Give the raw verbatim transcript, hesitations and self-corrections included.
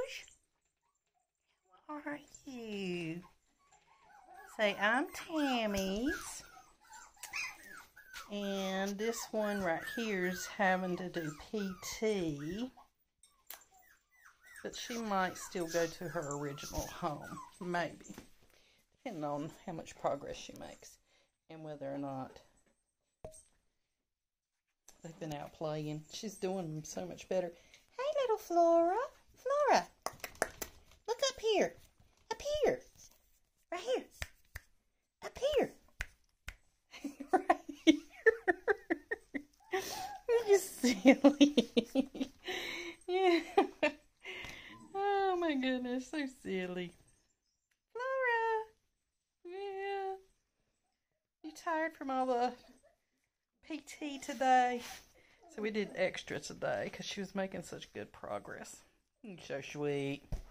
Rouge? How are you? Say, I'm Tammy's. And this one right here is having to do P T. But she might still go to her original home. Maybe. Depending on how much progress she makes. And whether or not they've been out playing. She's doing so much better. Hey, little Flora. Flora. Look up here. Up here. Right here. Up here. Right here. You're silly. Yeah. Oh my goodness, so silly. Flora. Yeah. You tired from all the P T today? So we did extra today because she was making such good progress. You're so sweet.